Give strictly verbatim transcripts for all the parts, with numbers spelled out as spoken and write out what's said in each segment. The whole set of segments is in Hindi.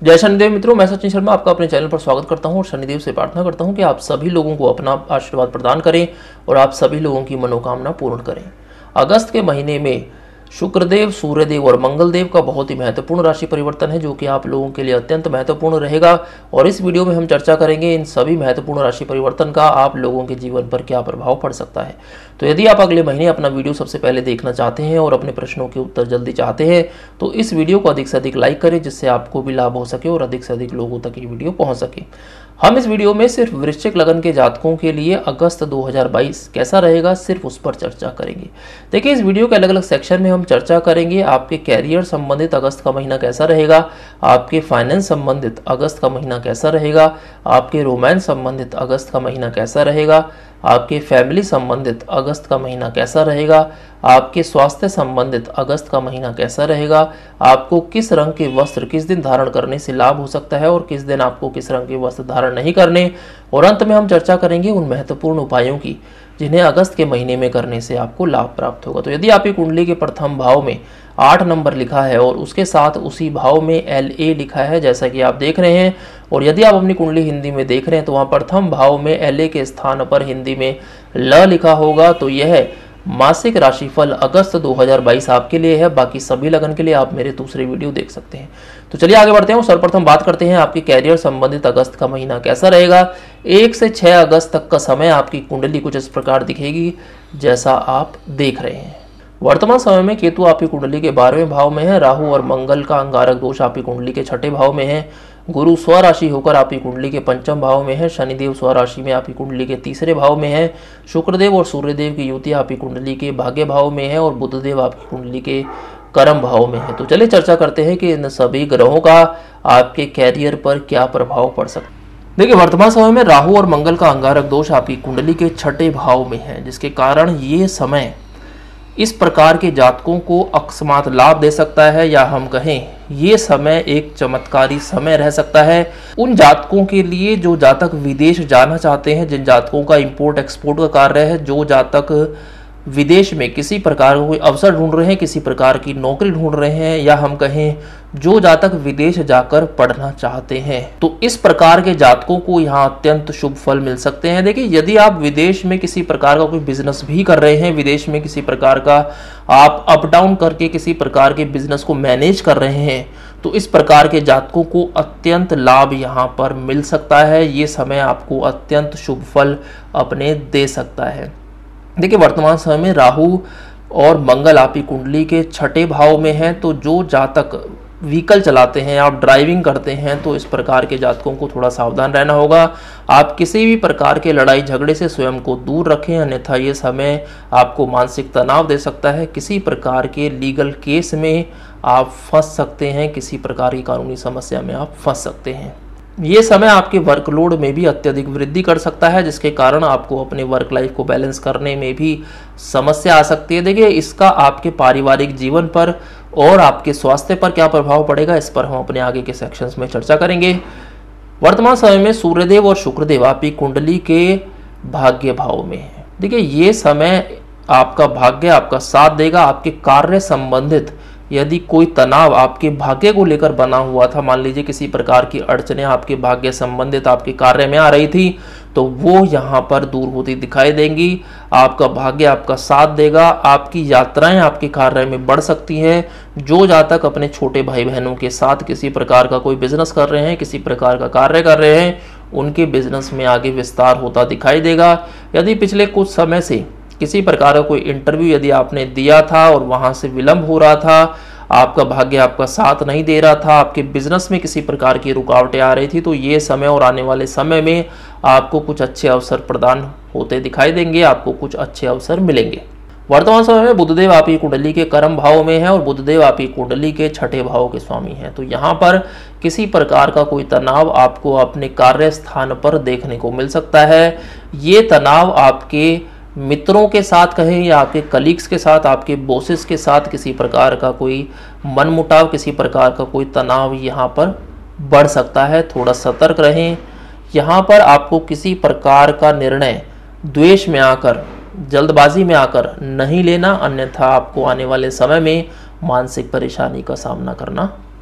जय शनिदेव मित्रों, मैं सचिन शर्मा आपका अपने चैनल पर स्वागत करता हूं और शनिदेव से प्रार्थना करता हूं कि आप सभी लोगों को अपना आशीर्वाद प्रदान करें और आप सभी लोगों की मनोकामना पूर्ण करें। अगस्त के महीने में शुक्रदेव, सूर्यदेव और मंगलदेव का बहुत ही महत्वपूर्ण राशि परिवर्तन है जो कि आप लोगों के लिए अत्यंत महत्वपूर्ण रहेगा और इस वीडियो में हम चर्चा करेंगे इन सभी महत्वपूर्ण राशि परिवर्तन का आप लोगों के जीवन पर क्या प्रभाव पड़ सकता है। तो यदि आप अगले महीने अपना वीडियो सबसे पहले देखना चाहते हैं और अपने प्रश्नों के उत्तर जल्दी चाहते हैं तो इस वीडियो को अधिक से अधिक लाइक करें जिससे आपको भी लाभ हो सके और अधिक से अधिक लोगों तक ये वीडियो पहुंच सके। हम इस वीडियो में सिर्फ वृश्चिक लगन के जातकों के लिए अगस्त दो हज़ार बाईस कैसा रहेगा सिर्फ उस पर चर्चा करेंगे। देखिए, इस वीडियो के अलग अलग सेक्शन में हम चर्चा करेंगे आपके कैरियर संबंधित अगस्त का महीना कैसा रहेगा, आपके फाइनेंस संबंधित अगस्त का महीना कैसा रहेगा, आपके रोमांस संबंधित अगस्त का महीना कैसा रहेगा, आपके फैमिली संबंधित अगस्त का महीना कैसा रहेगा, आपके स्वास्थ्य संबंधित अगस्त का महीना कैसा रहेगा, आपको किस रंग के वस्त्र किस दिन धारण करने से लाभ हो सकता है और किस दिन आपको किस रंग के वस्त्र धारण नहीं करने, और अंत में हम चर्चा करेंगे उन महत्वपूर्ण उपायों की जिन्हें अगस्त के महीने में करने से आपको लाभ प्राप्त होगा। तो यदि आपकी कुंडली के प्रथम भाव में आठ नंबर लिखा है और उसके साथ उसी भाव में एल ए लिखा है जैसा कि आप देख रहे हैं, और यदि आप अपनी कुंडली हिंदी में देख रहे हैं तो वहाँ प्रथम भाव में एल ए के स्थान पर हिंदी में ल लिखा होगा, तो यह मासिक राशिफल अगस्त दो हज़ार बाईस आपके लिए है। बाकी सभी लगन के लिए आप मेरे दूसरे वीडियो देख सकते हैं। तो चलिए आगे बढ़ते हैं और सर्वप्रथम बात करते हैं आपके कैरियर संबंधित अगस्त का महीना कैसा रहेगा। एक से छह अगस्त तक का समय आपकी कुंडली कुछ इस प्रकार दिखेगी जैसा आप देख रहे हैं। वर्तमान समय में केतु आपकी कुंडली के बारहवें भाव में है, राहु और मंगल का अंगारक दोष आपकी कुंडली के छठे भाव में है, गुरु स्वराशि होकर आपकी कुंडली के पंचम भाव में है, शनिदेव स्वराशि में आपकी कुंडली के तीसरे भाव में है, शुक्रदेव और सूर्यदेव की युति आपकी कुंडली के भाग्य भाव में है और बुधदेव आपकी कुंडली के कर्म भाव में है। तो चलिए चर्चा करते हैं कि इन सभी ग्रहों का आपके कैरियर पर क्या प्रभाव पड़ सकता है। देखिए, वर्तमान समय में राहु और मंगल का अंगारक दोष आपकी कुंडली के छठे भाव में है जिसके कारण ये समय इस प्रकार के जातकों को अकस्मात लाभ दे सकता है, या हम कहें ये समय एक चमत्कारी समय रह सकता है उन जातकों के लिए जो जातक विदेश जाना चाहते हैं, जिन जातकों का इंपोर्ट एक्सपोर्ट का कार्य है, जो जातक विदेश में किसी प्रकार का कोई अवसर ढूंढ रहे हैं, किसी प्रकार की नौकरी ढूंढ रहे हैं, या हम कहें जो जातक विदेश जाकर पढ़ना चाहते हैं, तो इस प्रकार के जातकों को यहाँ अत्यंत शुभ फल मिल सकते हैं। देखिए, यदि आप विदेश में किसी प्रकार का कोई बिजनेस भी कर रहे हैं, विदेश में किसी प्रकार का आप अप डाउन करके किसी प्रकार के बिजनेस को मैनेज कर रहे हैं, तो इस प्रकार के जातकों को अत्यंत लाभ यहाँ पर मिल सकता है। ये समय आपको अत्यंत शुभ फल अपने दे सकता है। देखिए, वर्तमान समय में राहु और मंगल आपकी कुंडली के छठे भाव में हैं, तो जो जातक व्हीकल चलाते हैं, आप ड्राइविंग करते हैं, तो इस प्रकार के जातकों को थोड़ा सावधान रहना होगा। आप किसी भी प्रकार के लड़ाई झगड़े से स्वयं को दूर रखें, अन्यथा ये समय आपको मानसिक तनाव दे सकता है। किसी प्रकार के लीगल केस में आप फंस सकते हैं, किसी प्रकार की कानूनी समस्या में आप फंस सकते हैं। ये समय आपके वर्कलोड में भी अत्यधिक वृद्धि कर सकता है जिसके कारण आपको अपने वर्क लाइफ को बैलेंस करने में भी समस्या आ सकती है। देखिए, इसका आपके पारिवारिक जीवन पर और आपके स्वास्थ्य पर क्या प्रभाव पड़ेगा इस पर हम अपने आगे के सेक्शंस में चर्चा करेंगे। वर्तमान समय में सूर्यदेव और शुक्रदेव आपकी कुंडली के भाग्य भाव में है। देखिए, ये समय आपका भाग्य आपका साथ देगा। आपके कार्य संबंधित यदि कोई तनाव आपके भाग्य को लेकर बना हुआ था, मान लीजिए किसी प्रकार की अड़चनें आपके भाग्य संबंधित आपके कार्य में आ रही थी, तो वो यहाँ पर दूर होती दिखाई देंगी। आपका भाग्य आपका साथ देगा। आपकी यात्राएं आपके कार्य में बढ़ सकती हैं। जो जातक अपने छोटे भाई बहनों के साथ किसी प्रकार का कोई बिजनेस कर रहे हैं, किसी प्रकार का कार्य कर रहे हैं, उनके बिजनेस में आगे विस्तार होता दिखाई देगा। यदि पिछले कुछ समय से किसी प्रकार का कोई इंटरव्यू यदि आपने दिया था और वहां से विलंब हो रहा था, आपका भाग्य आपका साथ नहीं दे रहा था, आपके बिजनेस में किसी प्रकार की रुकावटें आ रही थी, तो ये समय और आने वाले समय में आपको कुछ अच्छे अवसर प्रदान होते दिखाई देंगे, आपको कुछ अच्छे अवसर मिलेंगे। वर्तमान समय में बुधदेव आपकी कुंडली के कर्म भाव में है और बुधदेव आपकी कुंडली के छठे भाव के स्वामी हैं, तो यहाँ पर किसी प्रकार का कोई तनाव आपको अपने कार्य स्थान पर देखने को मिल सकता है। ये तनाव आपके मित्रों के साथ कहें या आपके कलीग्स के साथ, आपके बॉसेस के साथ किसी प्रकार का कोई मनमुटाव, किसी प्रकार का कोई तनाव यहाँ पर बढ़ सकता है। थोड़ा सतर्क रहें। यहाँ पर आपको किसी प्रकार का निर्णय द्वेष में आकर, जल्दबाजी में आकर नहीं लेना, अन्यथा आपको आने वाले समय में मानसिक परेशानी का सामना करना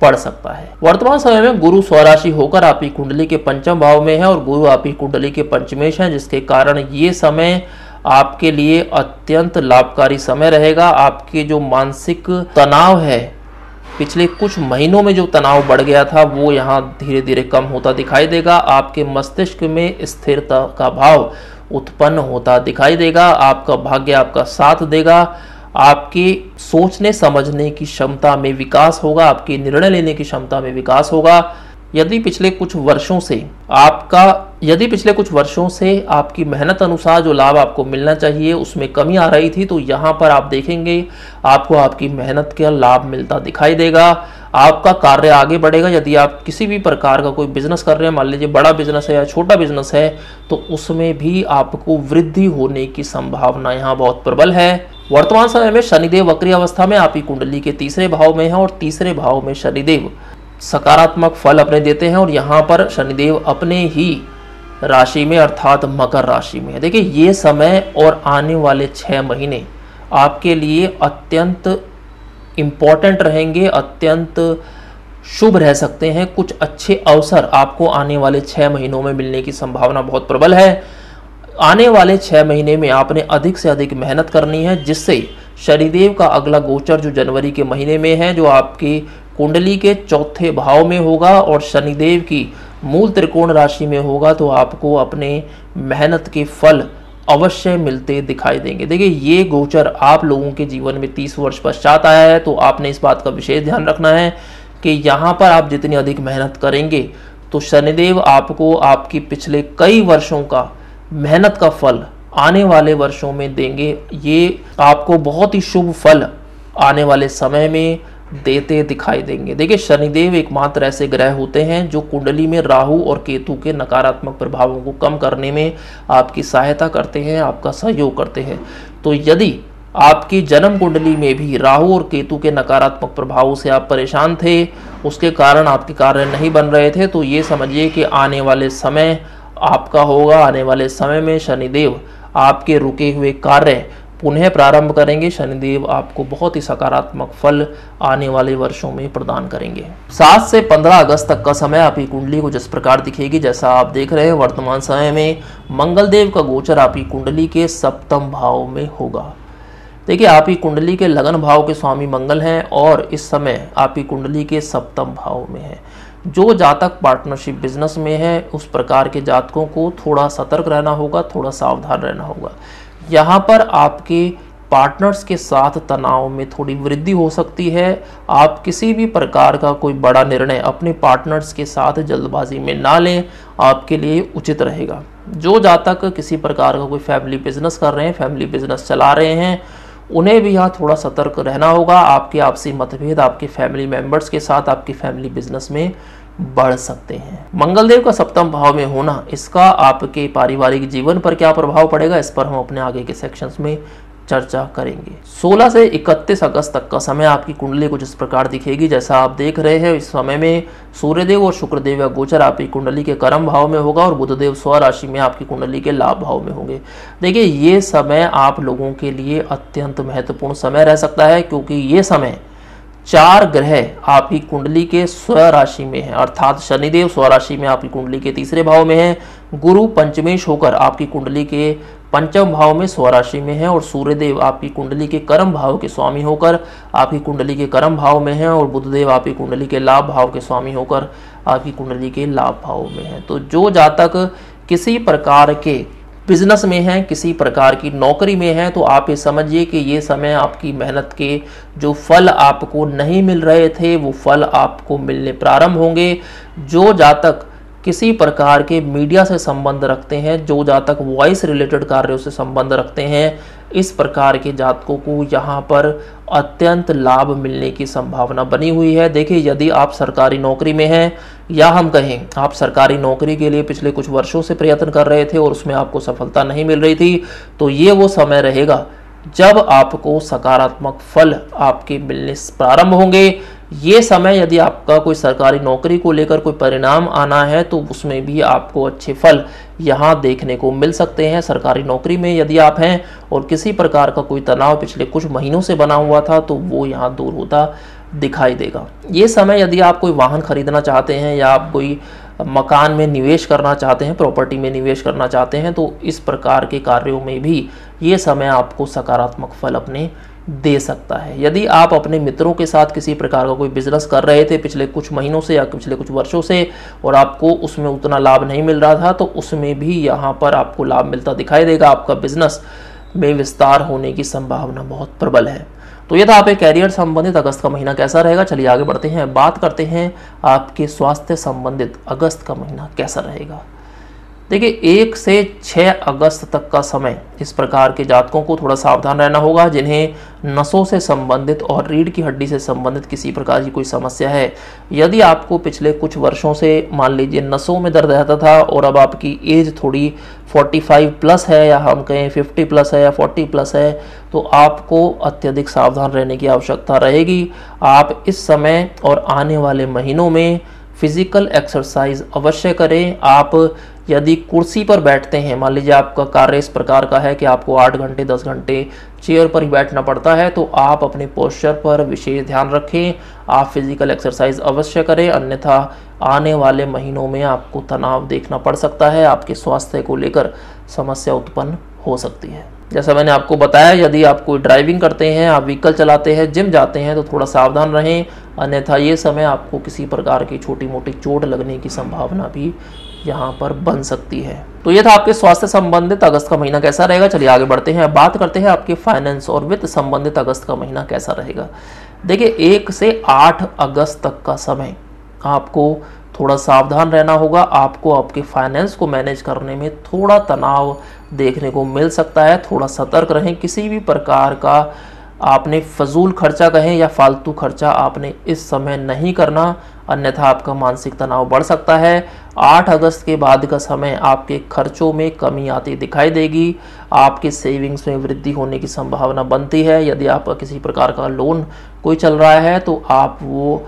पड़ सकता है। वर्तमान समय में गुरु स्वराशि होकर आपकी कुंडली के पंचम भाव में है और गुरु आपकी कुंडली के पंचमेश है, जिसके कारण ये समय आपके लिए अत्यंत लाभकारी समय रहेगा। आपके जो मानसिक तनाव है, पिछले कुछ महीनों में जो तनाव बढ़ गया था, वो यहाँ धीरे धीरे कम होता दिखाई देगा। आपके मस्तिष्क में स्थिरता का भाव उत्पन्न होता दिखाई देगा। आपका भाग्य आपका साथ देगा। आपकी सोचने समझने की क्षमता में विकास होगा। आपकी निर्णय लेने की क्षमता में विकास होगा। यदि पिछले कुछ वर्षों से आपका यदि पिछले कुछ वर्षों से आपकी मेहनत अनुसार जो लाभ आपको मिलना चाहिए उसमें कमी आ रही थी, तो यहाँ पर आप देखेंगे आपको आपकी मेहनत का लाभ मिलता दिखाई देगा। आपका कार्य आगे बढ़ेगा। यदि आप किसी भी प्रकार का कोई बिजनेस कर रहे हैं, मान लीजिए बड़ा बिजनेस है या छोटा बिजनेस है, तो उसमें भी आपको वृद्धि होने की संभावना यहाँ बहुत प्रबल है। वर्तमान समय में शनिदेव वक्री अवस्था में आपकी कुंडली के तीसरे भाव में है और तीसरे भाव में शनिदेव सकारात्मक फल अपने देते हैं और यहाँ पर शनिदेव अपने ही राशि में अर्थात मकर राशि में है। देखिए, ये समय और आने वाले छः महीने आपके लिए अत्यंत इम्पॉर्टेंट रहेंगे, अत्यंत शुभ रह सकते हैं। कुछ अच्छे अवसर आपको आने वाले छः महीनों में मिलने की संभावना बहुत प्रबल है। आने वाले छः महीने में आपने अधिक से अधिक मेहनत करनी है, जिससे शनिदेव का अगला गोचर जो जनवरी के महीने में है, जो आपकी कुंडली के चौथे भाव में होगा और शनिदेव की मूल त्रिकोण राशि में होगा, तो आपको अपने मेहनत के फल अवश्य मिलते दिखाई देंगे। देखिए, ये गोचर आप लोगों के जीवन में तीस वर्ष पश्चात आया है, तो आपने इस बात का विशेष ध्यान रखना है कि यहाँ पर आप जितनी अधिक मेहनत करेंगे तो शनिदेव आपको आपकी पिछले कई वर्षों का मेहनत का फल आने वाले वर्षों में देंगे। ये आपको बहुत ही शुभ फल आने वाले समय में देते दिखाई देंगे। देखिए, शनिदेव एकमात्र ऐसे ग्रह होते हैं जो कुंडली में राहु और केतु के नकारात्मक प्रभावों को कम करने में आपकी सहायता करते हैं, आपका सहयोग करते हैं। तो यदि आपकी जन्म कुंडली में भी राहु और केतु के नकारात्मक प्रभावों से आप परेशान थे, उसके कारण आपके कार्य नहीं बन रहे थे, तो ये समझिए कि आने वाले समय आपका होगा। आने वाले समय में शनिदेव आपके रुके हुए कार्य पुनः प्रारंभ करेंगे। शनिदेव आपको बहुत ही सकारात्मक फल आने वाले वर्षों में प्रदान करेंगे। सात से पंद्रह अगस्त तक का समय आपकी कुंडली को जिस प्रकार दिखेगी, जैसा आप देख रहे हैं, वर्तमान समय में मंगल देव का गोचर आपकी कुंडली के सप्तम भाव में होगा। देखिए, आपकी कुंडली के लगन भाव के स्वामी मंगल हैं और इस समय आपकी कुंडली के सप्तम भाव में है। जो जातक पार्टनरशिप बिजनेस में है, उस प्रकार के जातकों को थोड़ा सतर्क रहना होगा, थोड़ा सावधान रहना होगा। यहाँ पर आपके पार्टनर्स के साथ तनाव में थोड़ी वृद्धि हो सकती है। आप किसी भी प्रकार का कोई बड़ा निर्णय अपने पार्टनर्स के साथ जल्दबाजी में ना लें, आपके लिए उचित रहेगा। जो जातक किसी प्रकार का कोई फैमिली बिजनेस कर रहे हैं, फैमिली बिजनेस चला रहे हैं, उन्हें भी यहाँ थोड़ा सतर्क रहना होगा। आपके आपसी मतभेद आपके फैमिली मेंबर्स के साथ आपकी फैमिली बिजनेस में बढ़ सकते हैं। मंगलदेव का सप्तम भाव में होना, इसका आपके पारिवारिक जीवन पर क्या प्रभाव पड़ेगा, इस पर हम अपने आगे के सेक्शंस में चर्चा करेंगे। सोलह से इकतीस अगस्त तक का समय आपकी कुंडली कुछ इस प्रकार दिखेगी, जैसा आप देख रहे हैं। इस समय में सूर्यदेव और शुक्रदेव का गोचर आपकी कुंडली के कर्म भाव में होगा और बुधदेव स्वराशि में आपकी कुंडली के लाभ भाव में होंगे। देखिए, ये समय आप लोगों के लिए अत्यंत महत्वपूर्ण समय रह सकता है, क्योंकि ये समय चार ग्रह आपकी कुंडली के स्वराशि में है, अर्थात शनिदेव स्वराशि में आपकी कुंडली के तीसरे भाव में है, गुरु पंचमेश होकर आपकी कुंडली के पंचम भाव में स्वराशि में है और सूर्यदेव आपकी कुंडली के कर्म भाव के स्वामी होकर आपकी कुंडली के कर्म भाव में है और बुधदेव आपकी कुंडली के लाभ भाव के स्वामी होकर आपकी कुंडली के लाभ भाव में है। तो जो जातक किसी प्रकार के बिजनेस में हैं, किसी प्रकार की नौकरी में हैं, तो आप ये समझिए कि ये समय आपकी मेहनत के जो फल आपको नहीं मिल रहे थे, वो फल आपको मिलने प्रारंभ होंगे। जो जातक किसी प्रकार के मीडिया से संबंध रखते हैं, जो जातक वॉइस रिलेटेड कार्यों से संबंध रखते हैं, इस प्रकार के जातकों को यहाँ पर अत्यंत लाभ मिलने की संभावना बनी हुई है। देखिए, यदि आप सरकारी नौकरी में हैं या हम कहें आप सरकारी नौकरी के लिए पिछले कुछ वर्षों से प्रयत्न कर रहे थे और उसमें आपको सफलता नहीं मिल रही थी, तो ये वो समय रहेगा जब आपको सकारात्मक फल आपके मिलने प्रारंभ होंगे। ये समय यदि आपका कोई सरकारी नौकरी को लेकर कोई परिणाम आना है, तो उसमें भी आपको अच्छे फल यहाँ देखने को मिल सकते हैं। सरकारी नौकरी में यदि आप हैं और किसी प्रकार का कोई तनाव पिछले कुछ महीनों से बना हुआ था, तो वो यहाँ दूर होता दिखाई देगा। ये समय यदि आप कोई वाहन खरीदना चाहते हैं या आप कोई मकान में निवेश करना चाहते हैं, प्रॉपर्टी में निवेश करना चाहते हैं, तो इस प्रकार के कार्यों में भी ये समय आपको सकारात्मक फल अपने दे सकता है। यदि आप अपने मित्रों के साथ किसी प्रकार का कोई बिजनेस कर रहे थे पिछले कुछ महीनों से या पिछले कुछ वर्षों से और आपको उसमें उतना लाभ नहीं मिल रहा था, तो उसमें भी यहाँ पर आपको लाभ मिलता दिखाई देगा। आपका बिजनेस में विस्तार होने की संभावना बहुत प्रबल है। तो ये था आपके कैरियर संबंधित अगस्त का महीना कैसा रहेगा। चलिए आगे बढ़ते हैं, बात करते हैं आपके स्वास्थ्य संबंधित अगस्त का महीना कैसा रहेगा। देखिए, एक से छह अगस्त तक का समय इस प्रकार के जातकों को थोड़ा सावधान रहना होगा, जिन्हें नसों से संबंधित और रीढ़ की हड्डी से संबंधित किसी प्रकार की कोई समस्या है। यदि आपको पिछले कुछ वर्षों से मान लीजिए नसों में दर्द रहता था और अब आपकी एज थोड़ी पैंतालीस प्लस है या हम कहें पचास प्लस है या चालीस प्लस है, तो आपको अत्यधिक सावधान रहने की आवश्यकता रहेगी। आप इस समय और आने वाले महीनों में फिजिकल एक्सरसाइज अवश्य करें। आप यदि कुर्सी पर बैठते हैं, मान लीजिए आपका कार्य इस प्रकार का है कि आपको आठ घंटे दस घंटे चेयर पर ही बैठना पड़ता है, तो आप अपने पोस्चर पर विशेष ध्यान रखें। आप फिजिकल एक्सरसाइज अवश्य करें, अन्यथा आने वाले महीनों में आपको तनाव देखना पड़ सकता है। आपके स्वास्थ्य को लेकर समस्या उत्पन्न हो सकती है। जैसा मैंने आपको बताया, यदि आप कोई ड्राइविंग करते हैं, आप व्हीकल चलाते हैं, जिम जाते हैं, तो थोड़ा सावधान रहें, अन्यथा ये समय आपको किसी प्रकार की छोटी मोटी चोट लगने की संभावना भी यहाँ पर बन सकती है। तो ये था आपके स्वास्थ्य संबंधित अगस्त का महीना कैसा रहेगा। चलिए आगे बढ़ते हैं, बात करते हैं आपके फाइनेंस और वित्त संबंधित अगस्त का महीना कैसा रहेगा। देखिए, एक से आठ अगस्त तक का समय आपको थोड़ा सावधान रहना होगा। आपको आपके फाइनेंस को मैनेज करने में थोड़ा तनाव देखने को मिल सकता है। थोड़ा सतर्क रहें, किसी भी प्रकार का आपने फजूल खर्चा कहें या फालतू खर्चा आपने इस समय नहीं करना, अन्यथा आपका मानसिक तनाव बढ़ सकता है। आठ अगस्त के बाद का समय आपके खर्चों में कमी आती दिखाई देगी। आपके सेविंग्स में वृद्धि होने की संभावना बनती है। यदि आपका किसी प्रकार का लोन कोई चल रहा है, तो आप वो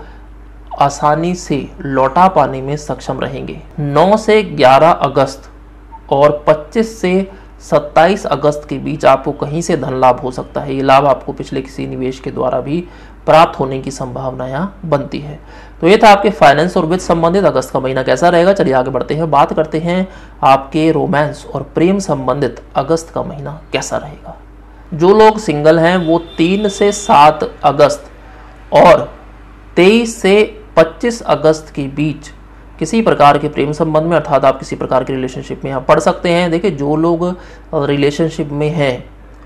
आसानी से लौटा पाने में सक्षम रहेंगे। नौ से ग्यारह अगस्त और पच्चीस से सत्ताईस अगस्त के बीच आपको कहीं से धन लाभ हो सकता है। ये लाभ आपको पिछले किसी निवेश के द्वारा भी प्राप्त होने की संभावना यहाँ बनती है। तो ये था आपके फाइनेंस और वित्त संबंधित अगस्त का महीना कैसा रहेगा। चलिए आगे बढ़ते हैं, बात करते हैं आपके रोमांस और प्रेम संबंधित अगस्त का महीना कैसा रहेगा। जो लोग सिंगल हैं वो तीन से सात अगस्त और तेईस से पच्चीस अगस्त के बीच किसी प्रकार के प्रेम संबंध में, अर्थात आप किसी प्रकार के रिलेशनशिप में यहाँ पढ़ सकते हैं। देखिए, जो लोग रिलेशनशिप में हैं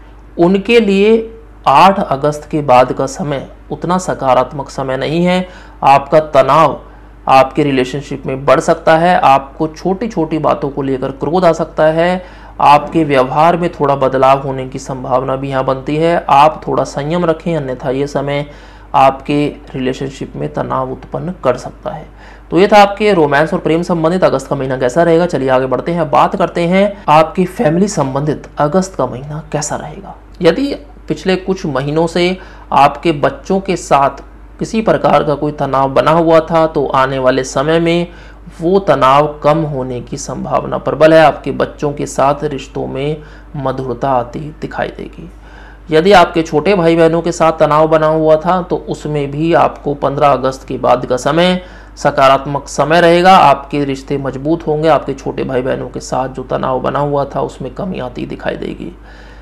उनके लिए आठ अगस्त के बाद का समय उतना सकारात्मक समय नहीं है। आपका तनाव आपके रिलेशनशिप में बढ़ सकता है। आपको छोटी छोटी बातों को लेकर क्रोध आ सकता है। आपके व्यवहार में थोड़ा बदलाव होने की संभावना भी यहाँ बनती है। आप थोड़ा संयम रखें, अन्यथा ये समय आपके रिलेशनशिप में तनाव उत्पन्न कर सकता है। तो ये था आपके रोमांस और प्रेम संबंधित अगस्त का महीना कैसा रहेगा। चलिए आगे बढ़ते हैं, बात करते हैं आपकी फैमिली संबंधित अगस्त का महीना कैसा रहेगा। यदि पिछले कुछ महीनों से आपके बच्चों के साथ किसी प्रकार का कोई तनाव बना हुआ था, तो आने वाले समय में वो तनाव कम होने की संभावना प्रबल है। आपके बच्चों के साथ रिश्तों में मधुरता आती दिखाई देगी। यदि आपके छोटे भाई बहनों के साथ तनाव बना हुआ था, तो उसमें भी आपको पंद्रह अगस्त के बाद का समय सकारात्मक समय रहेगा। आपके रिश्ते मजबूत होंगे। आपके छोटे भाई बहनों के साथ जो तनाव बना हुआ था उसमें कमी आती दिखाई देगी।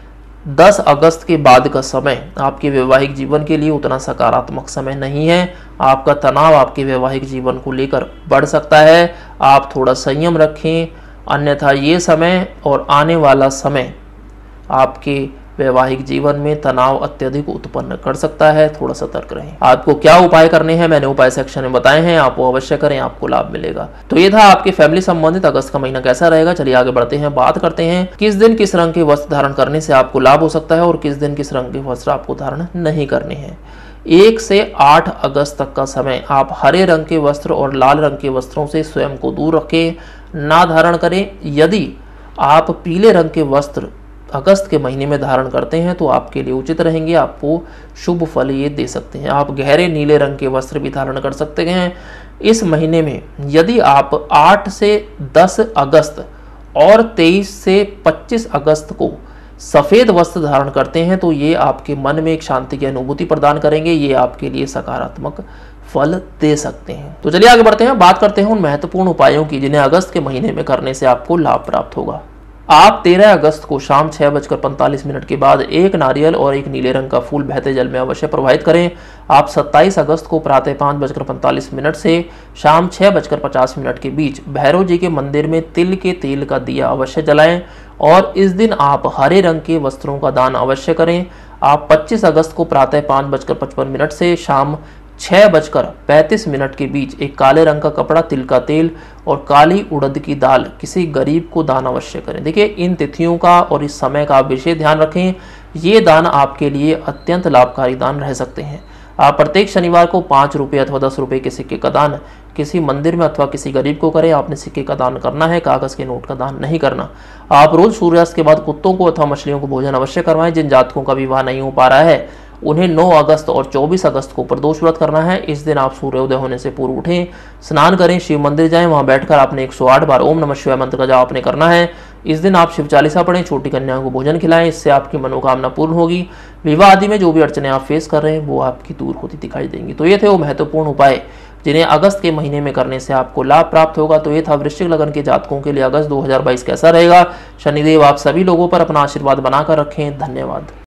दस अगस्त के बाद का समय आपके वैवाहिक जीवन के लिए उतना सकारात्मक समय नहीं है। आपका तनाव आपके वैवाहिक जीवन को लेकर बढ़ सकता है। आप थोड़ा संयम रखें, अन्यथा ये समय और आने वाला समय आपके वैवाहिक जीवन में तनाव अत्यधिक उत्पन्न कर सकता है। थोड़ा सतर्क रहें। आपको क्या उपाय करने हैं मैंने उपाय सेक्शन में बताए हैं, आप वो अवश्य करें, आपको लाभ मिलेगा। तो ये था आपके फैमिली संबंधित अगस्त का महीना कैसा रहेगा। चलिए आगे बढ़ते हैं, बात करते हैं किस दिन किस रंग के वस्त्र धारण करने से आपको लाभ हो सकता है और किस दिन किस रंग के वस्त्र आपको धारण नहीं करने हैं। एक से आठ अगस्त तक का समय आप हरे रंग के वस्त्र और लाल रंग के वस्त्रों से स्वयं को दूर रखें, ना धारण करें। यदि आप पीले रंग के वस्त्र अगस्त के महीने में धारण करते हैं तो आपके लिए उचित रहेंगे, आपको शुभ फल ये दे सकते हैं। आप गहरे नीले रंग के वस्त्र भी धारण कर सकते हैं इस महीने में। यदि आप आठ से दस अगस्त और तेईस से पच्चीस अगस्त को सफ़ेद वस्त्र धारण करते हैं तो ये आपके मन में एक शांति की अनुभूति प्रदान करेंगे, ये आपके लिए सकारात्मक फल दे सकते हैं। तो चलिए आगे बढ़ते हैं, बात करते हैं उन महत्वपूर्ण उपायों की जिन्हें अगस्त के महीने में करने से आपको लाभ प्राप्त होगा। आप तेरह अगस्त को शाम छह बजकर पैंतालीस मिनट के बाद एक नारियल और एक नीले रंग का फूल बहते जल में अवश्य प्रवाहित करें। आप सत्ताईस अगस्त को प्रातः पाँच बजकर पैंतालीस मिनट से शाम छह बजकर पचास मिनट के बीच भैरव जी के मंदिर में तिल के तेल का दिया अवश्य जलाएं और इस दिन आप हरे रंग के वस्त्रों का दान अवश्य करें। आप पच्चीस अगस्त को प्रातः पाँच बजकर पचपन मिनट से शाम छह बजकर पैंतीस मिनट के बीच एक काले रंग का कपड़ा, तिल का तेल और काली उड़द की दाल किसी गरीब को दान अवश्य करें। देखिए, इन तिथियों का और इस समय का आप विशेष ध्यान रखें, ये दान आपके लिए अत्यंत लाभकारी दान रह सकते हैं। आप प्रत्येक शनिवार को पाँच रुपये अथवा दस रुपये के सिक्के का दान किसी मंदिर में अथवा किसी गरीब को करें। आपने सिक्के का दान करना है, कागज के नोट का दान नहीं करना। आप रोज सूर्यास्त के बाद कुत्तों को अथवा मछलियों को भोजन अवश्य करवाएं। जिन जातकों का विवाह नहीं हो पा रहा है उन्हें नौ अगस्त और चौबीस अगस्त को प्रदोष व्रत करना है। इस दिन आप सूर्योदय होने से पूर्व उठें, स्नान करें, शिव मंदिर जाएं, वहां बैठकर आपने एक सौ आठ बार ओम नमः शिवाय मंत्र का जाप आपने करना है। इस दिन आप शिव चालीसा पढ़ें, छोटी कन्याओं को भोजन खिलाएं, इससे आपकी मनोकामना पूर्ण होगी। विवाह आदि में जो भी अड़चने आप फेस कर रहे हैं वो आपकी दूर होती दिखाई देंगी। तो ये थे वो महत्वपूर्ण उपाय जिन्हें अगस्त के महीने में करने से आपको लाभ प्राप्त होगा। तो ये था वृश्चिक लगन के जातकों के लिए अगस्त दो हज़ार बाईस कैसा रहेगा। शनिदेव आप सभी लोगों पर अपना आशीर्वाद बनाकर रखें। धन्यवाद।